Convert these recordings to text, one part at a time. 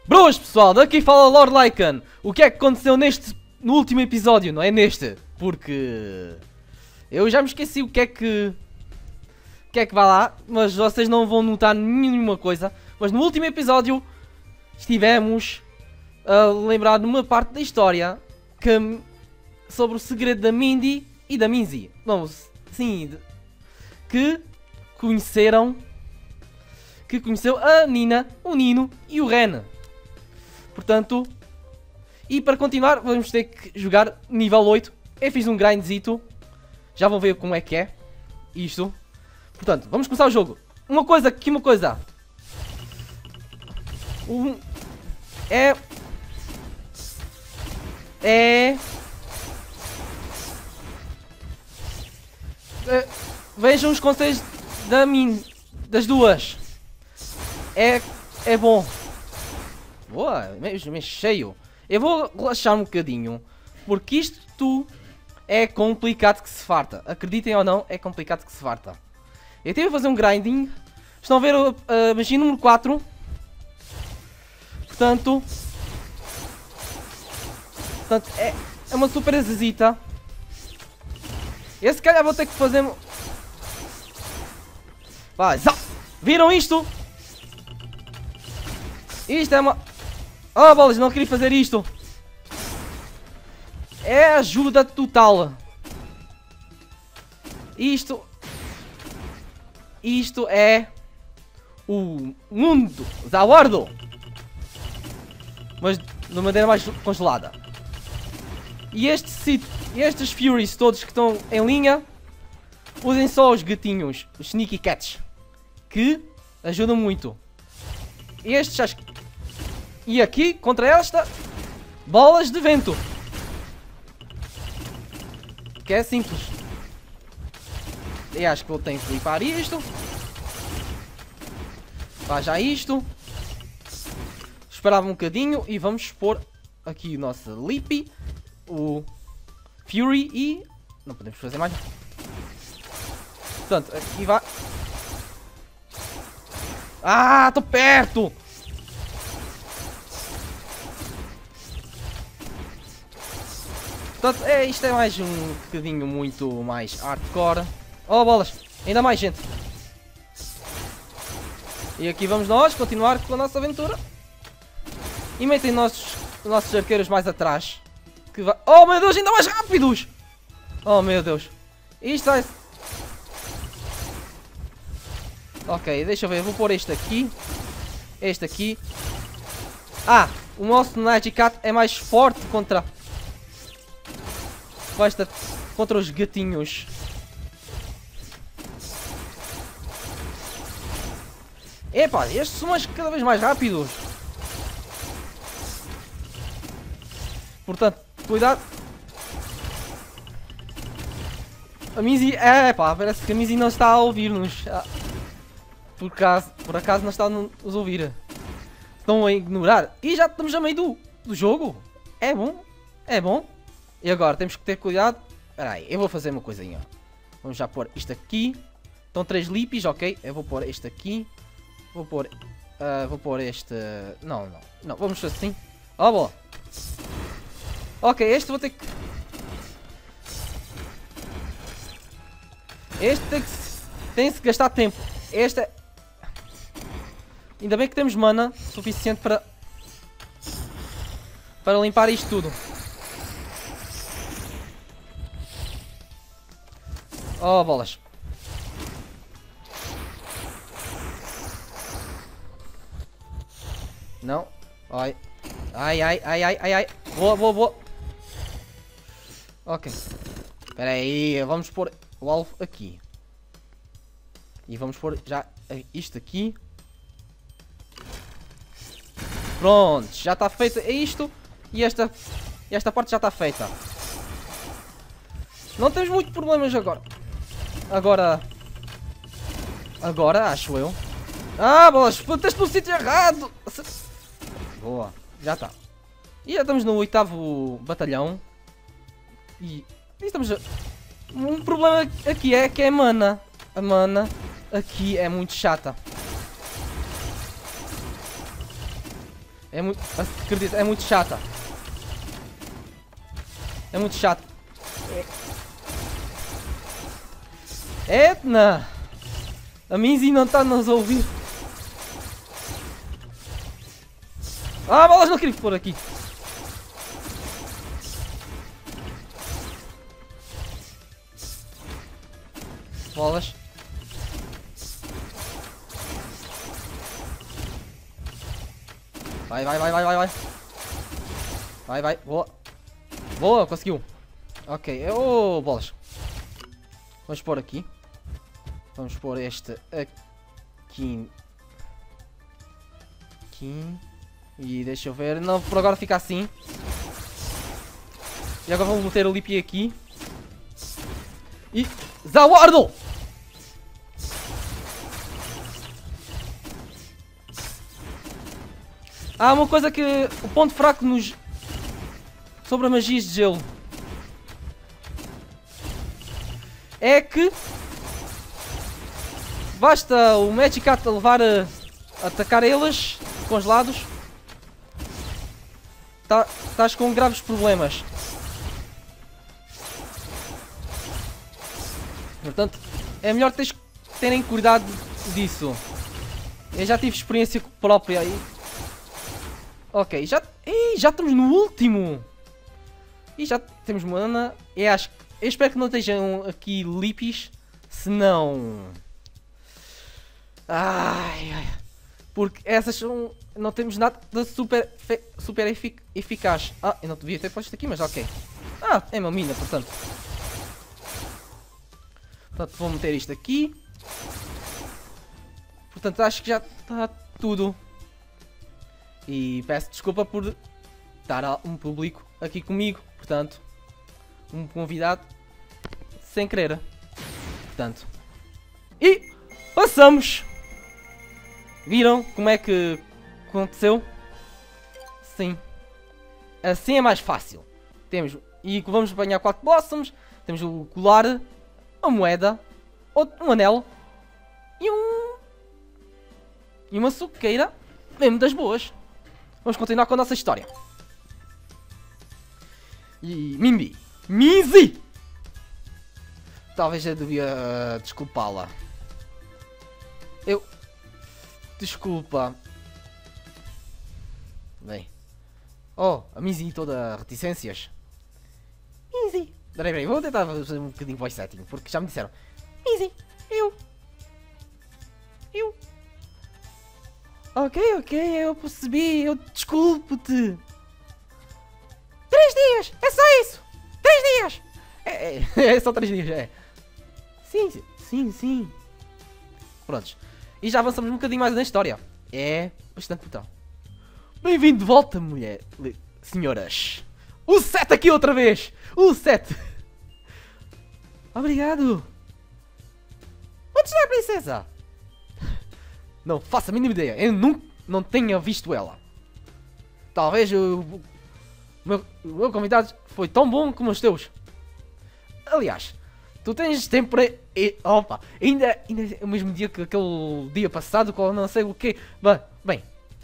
Boas pessoal, daqui fala Lord Lycan. O que é que aconteceu no último episódio, não é neste? Porque eu já me esqueci o que é que vai lá, mas vocês não vão notar nenhuma coisa. Mas no último episódio estivemos a lembrar de uma parte da história sobre o segredo da Mindy e da Minzy. Não, sim, que conheceu a Nina, o Nino e o Ren. Portanto, e para continuar vamos ter que jogar nível 8. Eu fiz um grindzito. Já vão ver como é que é isto. Portanto, vamos começar o jogo. Uma coisa. Vejam os conselhos das duas. É bom. Boa, mesmo cheio. Eu vou relaxar um bocadinho, porque isto é complicado que se farta. Acreditem ou não, é complicado que se farta. Eu tive a fazer um grinding. Estão a ver a magia número 4. Portanto é uma super exesita. E se calhar vou ter que fazer... Vai, zá! Viram isto? Isto é uma... Oh, bolas, não queria fazer isto. É ajuda total. Isto é o mundo Zawardo, mas de maneira mais congelada. E estes Furies todos que estão em linha, usem só os gatinhos, os Sneaky Cats, que ajudam muito. Estes e aqui contra esta bolas de vento, que é simples. Eu acho que eu tenho que limpar isto. Vá já isto. Esperava um bocadinho e vamos pôr aqui o nosso Lippy, o Fury e... não podemos fazer mais. Portanto, aqui vai... Ah, estou perto! Portanto, isto é mais um bocadinho muito mais hardcore. Oh, bolas! Ainda mais gente! E aqui vamos nós continuar com a nossa aventura. E metem nossos arqueiros mais atrás. Que vai... Oh meu Deus, ainda mais rápidos! Oh meu Deus! Isto vai... Ok, deixa eu ver, vou pôr este aqui. Este aqui. Ah, o nosso Magikarp é mais forte contra os gatinhos. Epá, estes são cada vez mais rápidos. Portanto, cuidado. A Minzy, pá, parece que a Minzy não está a ouvir-nos. Por acaso não está a nos ouvir. Estão a ignorar. E já estamos a meio do jogo. É bom, é bom. E agora temos que ter cuidado. Espera aí, eu vou fazer uma coisinha. Vamos já pôr isto aqui. Estão 3 Lippys, ok. Eu vou pôr este aqui. Vou pôr este... Não, vamos assim. Oh, boa. Ok, este vou ter que... Este tem-se que gastar tempo. Este é... Ainda bem que temos mana suficiente para limpar isto tudo. Oh, bolas. Não. Ai. Boa. Ok. Espera aí, vamos pôr o alvo aqui. E vamos pôr já isto aqui. Pronto, já está feito isto. E esta parte já está feita. Não temos muitos problemas agora. Agora, acho eu. Ah, bolas, plantaste no sítio errado. Boa, já está. E já estamos no 8º batalhão. E estamos a... Um problema aqui é que é mana. A mana aqui é muito chata. É muito... Acredito, é muito chata. É muito chato. Etna! A Minzy não está a nos ouvir. Ah, bolas, não queria pôr aqui. Bolas. Vai. Vai. Boa. Boa, conseguiu. Ok, bolas. Vamos pôr aqui. Vamos pôr este aqui. Aqui. E deixa eu ver. Não, por agora fica assim. E agora vamos meter o Lippy aqui. E... Zawardo! Há uma coisa que... O ponto fraco nos... Sobre a magias de gelo. É que... Basta o Magikarp levar a atacar eles congelados. Estás com graves problemas. Portanto, é melhor terem cuidado disso. Eu já tive experiência própria aí. Ok, já estamos no último. E já temos mana. Eu espero que não estejam aqui Lippys. Senão... Ai. Porque essas são... Não temos nada de super eficaz. Ah, eu não devia ter posto aqui, mas ok. Ah, é uma mina, portanto. Portanto, vou meter isto aqui. Portanto, acho que já está tudo. E peço desculpa por estar um público aqui comigo. Portanto, um convidado sem querer. Portanto. E passamos. Viram como é que aconteceu? Sim. Assim é mais fácil. Temos... E vamos apanhar 4 blossoms. Temos o colar. Uma moeda. Um anel. E uma suqueira. Mesmo das boas. Vamos continuar com a nossa história. E... Minzy! Talvez eu devia desculpá-la. Desculpa. Bem. Oh, a Minzy toda reticências. Minzy. Peraí, vou tentar fazer um bocadinho de voice setting, porque já me disseram. Minzy, eu. Ok, eu percebi, eu desculpo-te. 3 dias, é só isso. 3 dias. É só 3 dias, é. Sim. Prontos. E já avançamos um bocadinho mais na história. É bastante então. Bem-vindo de volta, senhoras. O 7 aqui outra vez. O 7. Obrigado. Onde está a princesa? Não faço a mínima ideia. Eu não tenha visto ela. Talvez o meu convidado foi tão bom como os teus. Aliás, tu tens tempo para... Opa, ainda é o mesmo dia que aquele dia passado, com não sei o quê. Bem.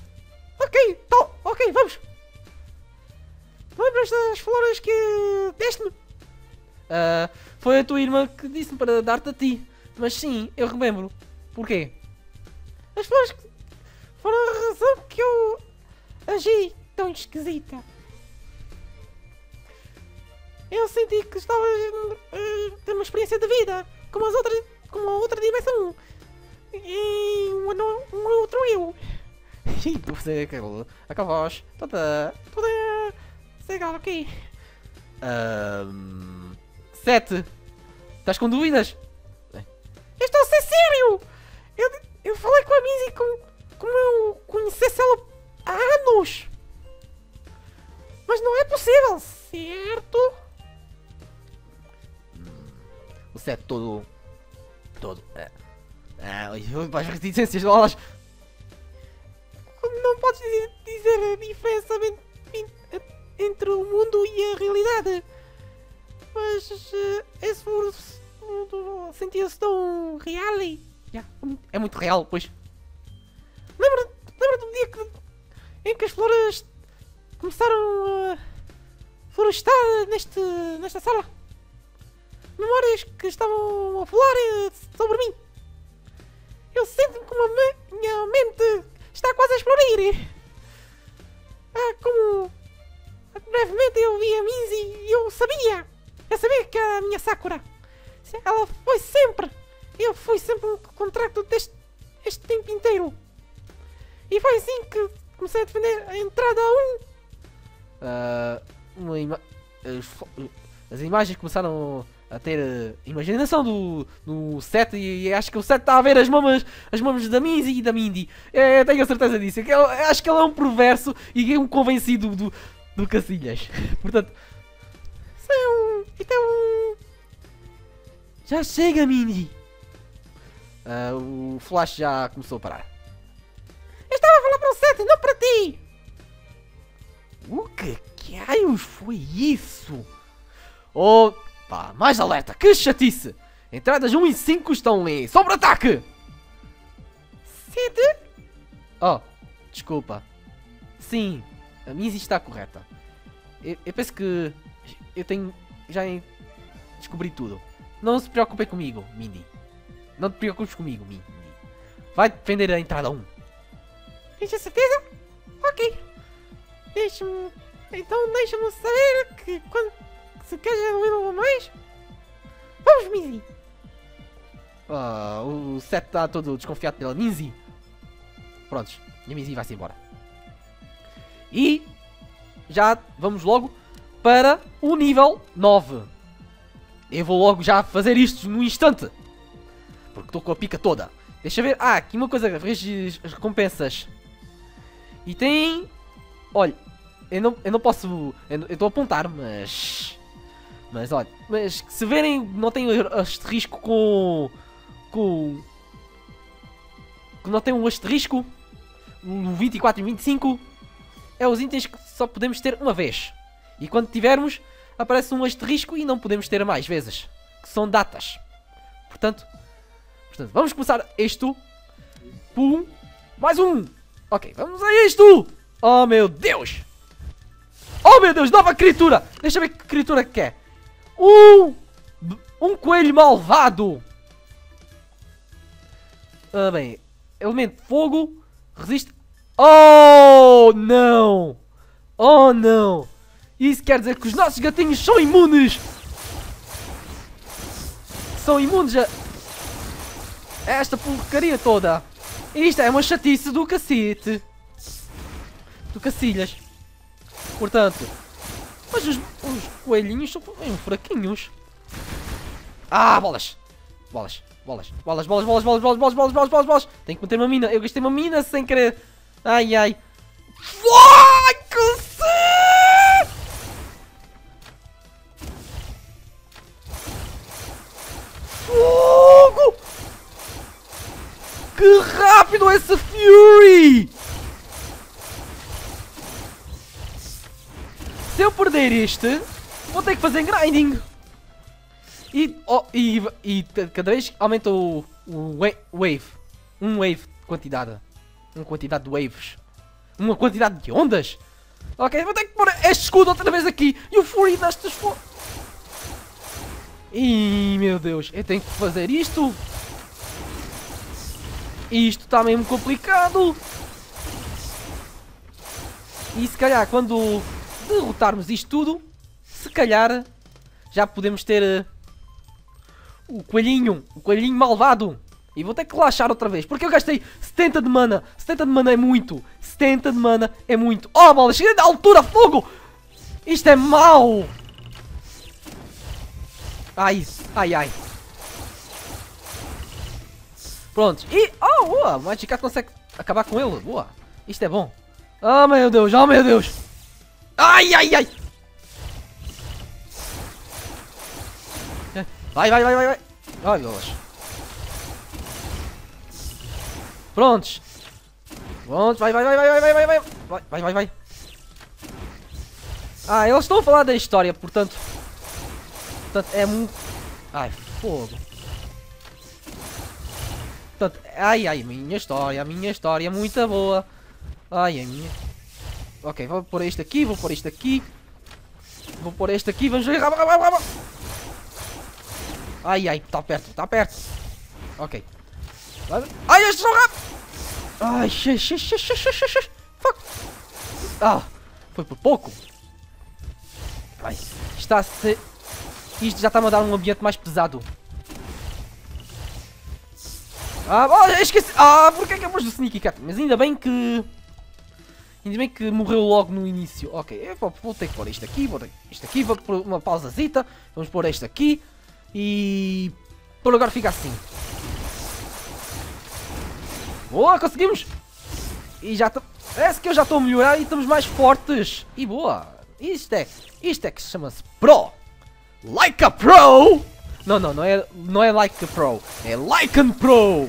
Ok, vamos. Lembras das flores que deste-me? Foi a tua irmã que disse-me para dar-te a ti. Mas sim, eu relembro. Porquê? As flores foram a razão que eu agi tão esquisita. Eu senti que estava a ter uma experiência de vida, como a outra dimensão. E um outro eu. E você, aquela voz toda legal aqui. 7. Estás com dúvidas? Eu estou a ser sério! Eu falei com a Minzy como eu conhecesse ela há anos. Mas não é possível, certo? O 7 todo. As reticências de bolas. Não podes dizer a diferença entre o mundo e a realidade. Mas esse mundo sentia-se tão real e... É muito real, pois. Lembra do dia que em que as flores começaram a florestar nesta sala. Memórias que estavam a voar sobre mim. Eu sinto-me como a minha mente está quase a explodir. Como brevemente eu vi a Minzy e eu sabia que a minha Sakura, ela foi sempre, eu fui sempre um contrato este tempo inteiro. E foi assim que comecei a defender a entrada 1. As imagens começaram a ter imaginação do set e acho que o set está a ver as mamas da Minzy e da Mindy. Eu tenho a certeza disso. Acho que ele é um perverso e é um convencido do Cacilhas. Portanto, então já chega, Mindy. O Flash já começou a parar. Eu estava a falar para o set, não para ti. O que raios foi isso? Oh, pá, mais alerta, que chatice! Entradas 1 e 5 estão em sobre-ataque! 7? Oh, desculpa. Sim, a Minzy está correta. Eu penso que eu já descobri tudo. Não se preocupem comigo, Mindy. Não te preocupes comigo, Mindy. Vai defender a entrada 1. Tens a certeza? Ok. Deixa-me saber que quando... Se queres evoluir mais, vamos, Minzy. O set está todo desconfiado pela Minzy. Prontos, a Minzy vai-se embora. E já vamos logo para o nível 9. Eu vou logo já fazer isto no instante, porque estou com a pica toda. Deixa ver, aqui uma coisa, vejo as recompensas. E tem... Olha, eu não posso... Eu estou a apontar, mas olha, se verem, não tem asterisco não tem um asterisco no 24 e 25, é os itens que só podemos ter uma vez. E quando tivermos, aparece um asterisco e não podemos ter mais vezes, que são datas. Portanto, vamos começar isto. Pum, mais um. Ok, vamos a isto. Oh meu Deus. Oh meu Deus, nova criatura. Deixa eu ver que criatura que é. Um coelho malvado. Bem, elemento fogo resiste. Oh não. Oh não. Isso quer dizer que os nossos gatinhos são imunes. São imunes a esta porcaria toda. Isto é uma chatice do cacete. Do Cacilhas. Portanto, mas os coelhinhos são fraquinhos. Bolas. Bolas. Tenho que meter uma mina. Eu gastei uma mina sem querer. Ai. Vai, cacete! Fogo! Que rápido esse Fury! Se eu perder este, vou ter que fazer grinding. E cada vez aumenta o wave. Um wave de quantidade. Uma quantidade de waves. Uma quantidade de ondas. Ok, vou ter que pôr este escudo outra vez aqui. E o Fury destas flores. Ih, meu Deus. Eu tenho que fazer isto. Isto está mesmo complicado. E se calhar quando derrotarmos isto tudo, se calhar já podemos ter o coelhinho malvado. E vou ter que relaxar outra vez, porque eu gastei 70 de mana. 70 de mana é muito. 70 de mana é muito. Oh, bola, cheguei da altura, fogo! Isto é mau. Ai. Pronto. E, boa, o Magikarp consegue acabar com ele. Boa. Isto é bom. Oh, meu Deus. Ai. Vai. Ai, bolas. Prontos. Vai. Eles estão a falar da história, portanto é muito... Ai, fogo. Portanto, minha história é muito boa. Ai, a minha... Ok, vou pôr este aqui, vou pôr este aqui. Vou pôr este aqui, vamos ver. Ai, ai, está perto, está perto. Ok. Ai, este são rápido. Ai, fuck. Ah, foi por pouco. Ai, está a ser... Isto já está-me a dar um ambiente mais pesado. Ah, oh, esqueci. Ah, porque é que eu pus o Sneaky Cat? Mas ainda bem que... Ainda bem que morreu logo no início. Ok, eu vou ter que pôr isto aqui, vou pôr uma pausazita. Vamos pôr este aqui. E... por agora fica assim. Boa, conseguimos! E já está... Parece que eu já estou a melhorar e estamos mais fortes. E boa! Isto é que chama-se Pro! Like a Pro! Não é Like a Pro. É Like an Pro!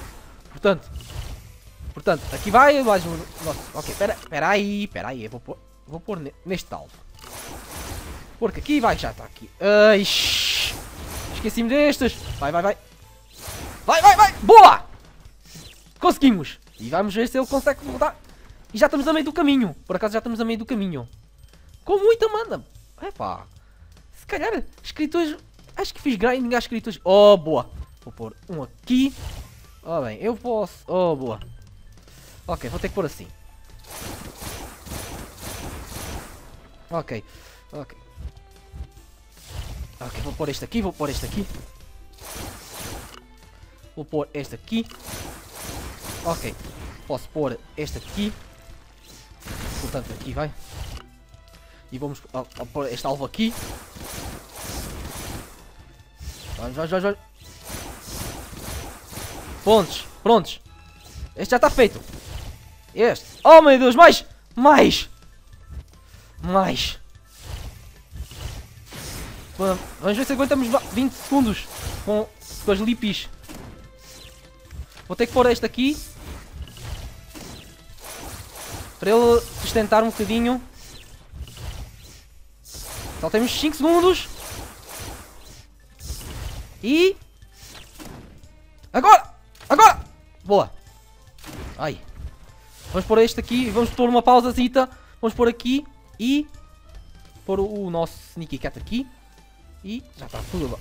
Portanto, aqui vai mais um... Nossa, ok, espera aí, eu vou pôr neste alvo. Porque aqui vai, já está aqui. Ai, esqueci-me destes. Vai. Vai! Boa! Conseguimos! E vamos ver se ele consegue voltar. E já estamos a meio do caminho. Por acaso já estamos a meio do caminho. Com muita mana. Epá. Se calhar, escritores... Acho que fiz grinding às escrituras. Oh, boa. Vou pôr um aqui. Oh, bem, eu posso... Oh, boa. Ok, vou ter que pôr assim. Ok, vou pôr este aqui, Vou pôr este aqui. Ok, posso pôr este aqui. Portanto, aqui vai. E vamos pôr este alvo aqui. Vamos. Prontos. Este já está feito. Este. Oh meu Deus, mais. Vamos ver se aguentamos 20 segundos com as lipis. Vou ter que pôr este aqui. Para ele sustentar um bocadinho. Só temos 5 segundos. E... Agora! Boa! Ai. Vamos pôr este aqui. Vamos pôr uma pausazita. Vamos pôr aqui. E... pôr o nosso Sneaky Cat aqui. E já está tudo.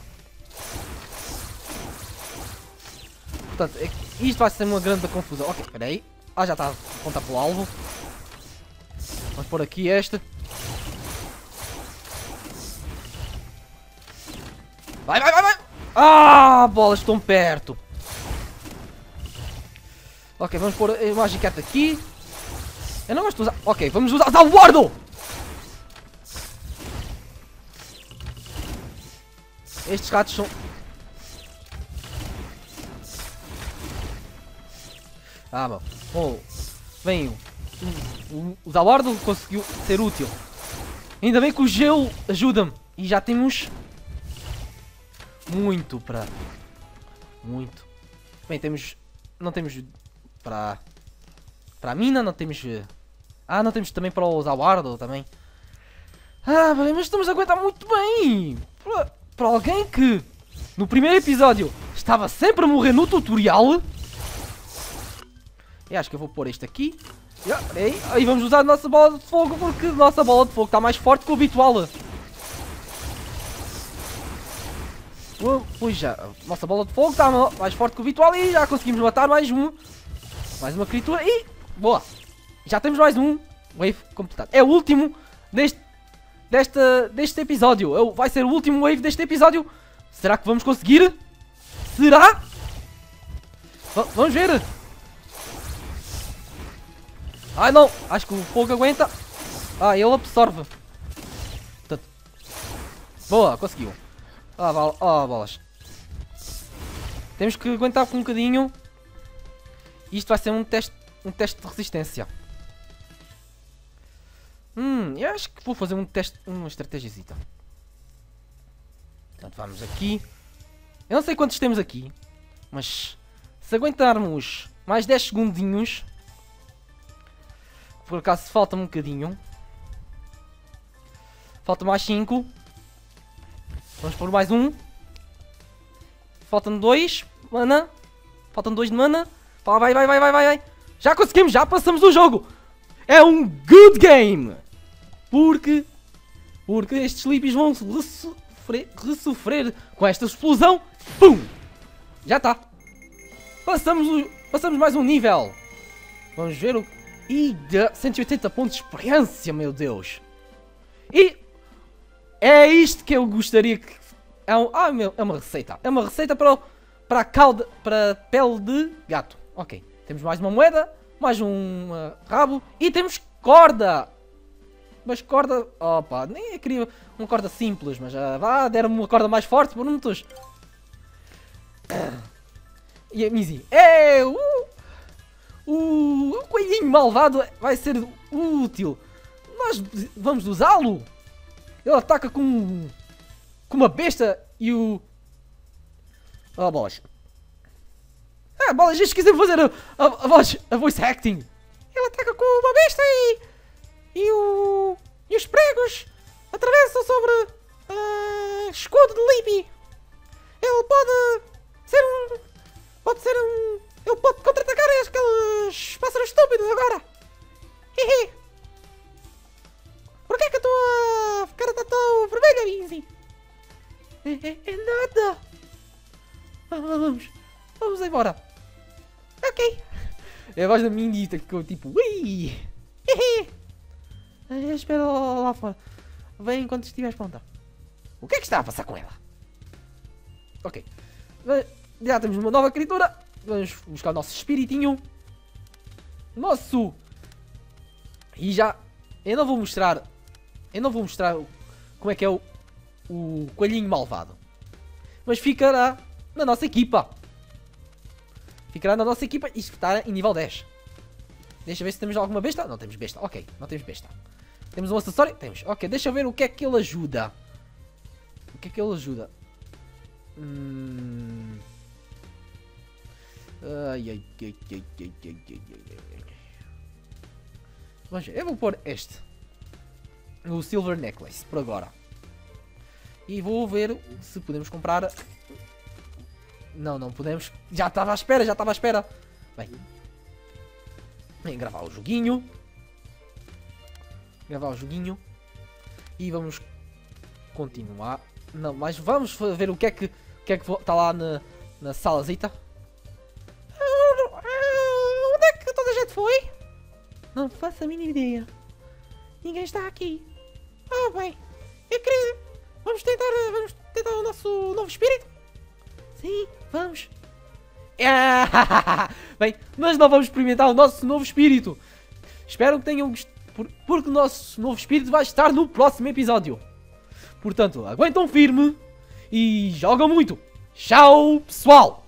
Portanto, isto vai ser uma grande confusão. Ok, espera aí. Ah, já está a apontar para o alvo. Vamos pôr aqui este. Vai! Ah, bolas, estão perto. Ok, vamos pôr a Magic Cat aqui. Eu não gosto de usar... Ok, vamos usar o Wardle! Estes ratos são... Ah, bom. Vem o Wardle conseguiu ser útil. Ainda bem que o gelo ajuda-me. E já temos... muito para... Muito. Bem, temos... Não temos... Para a mina, não temos... Ah, não temos também para usar o Wardle também. Ah, bem, mas estamos a aguentar muito bem. Para alguém que... No primeiro episódio estava sempre a morrer no tutorial. Eu acho que eu vou pôr este aqui. Aí vamos usar a nossa bola de fogo, porque a nossa bola de fogo está mais forte que o habitual. Pois já, a nossa bola de fogo está mais forte que o habitual e já conseguimos matar mais uma criatura e... Boa! Já temos mais um wave completado. É o último deste episódio. Vai ser o último wave deste episódio. Será que vamos conseguir? Será? Vamos ver. Ai não, acho que o fogo aguenta. Ah, ele absorve. Boa, conseguiu. Ah, bolas. Temos que aguentar com um bocadinho. Isto vai ser um teste de resistência. Eu acho que vou fazer um teste, uma estratégiazita. Portanto, vamos aqui. Eu não sei quantos temos aqui, mas se aguentarmos mais 10 segundinhos, por acaso falta-me um bocadinho. Falta mais 5. Vamos pôr mais um. Faltam 2 mana. Faltam 2 de mana. Vai. Já conseguimos, já passamos o jogo. é um good game. Porque estes Sleepies vão ressofrer com esta explosão. Pum! Já está. Passamos mais um nível. Vamos ver o... E 180 pontos de experiência, meu Deus. E é isto que eu gostaria que... É uma receita. É uma receita para a cauda... Para a pele de gato. Ok. Temos mais uma moeda. Mais um rabo. E temos corda. Mas corda... Opa, nem eu queria uma corda simples. Mas deram-me uma corda mais forte. Por muitos... E a Mizzy. O coelhinho malvado vai ser útil. Nós vamos usá-lo. Ele ataca com uma besta e o... Oh, bolas. Bolas, já esqueci de fazer a voice acting. Ele ataca com uma besta e os pregos atravessam sobre escudo de Libby. Ele ele pode contra-atacar aqueles pássaros estúpidos agora. Hehe. Porquê que a tua cara está tão vermelha, Mizzy? É nada. Vamos embora. Ok. É a voz da Mindy que ficou tipo... Ui. Espera lá fora. Vem enquanto estiveres pronta. O que é que está a passar com ela? Ok. Já temos uma nova criatura. Vamos buscar o nosso espiritinho. E já... Eu não vou mostrar como é que é o coelhinho malvado. Mas ficará na nossa equipa. E está em nível 10. Deixa eu ver se temos alguma besta. Não temos besta. Ok, não temos besta. Temos um acessório? Temos. Ok, deixa eu ver o que é que ele ajuda. Vamos ver, eu vou pôr este. O Silver Necklace, por agora. E vou ver se podemos comprar... Não podemos. Já estava à espera. Bem, gravar o joguinho. E vamos continuar. Não, mas vamos ver o que é que está lá na salazita. Onde é que toda a gente foi? Não faço a mínima ideia. Ninguém está aqui. Bem. Eu queria... Vamos tentar o nosso novo espírito? Sim, vamos. Bem, mas não vamos experimentar o nosso novo espírito. Espero que tenham gostado, porque o nosso novo espírito vai estar no próximo episódio. Portanto, aguentam firme e jogam muito. Tchau, pessoal!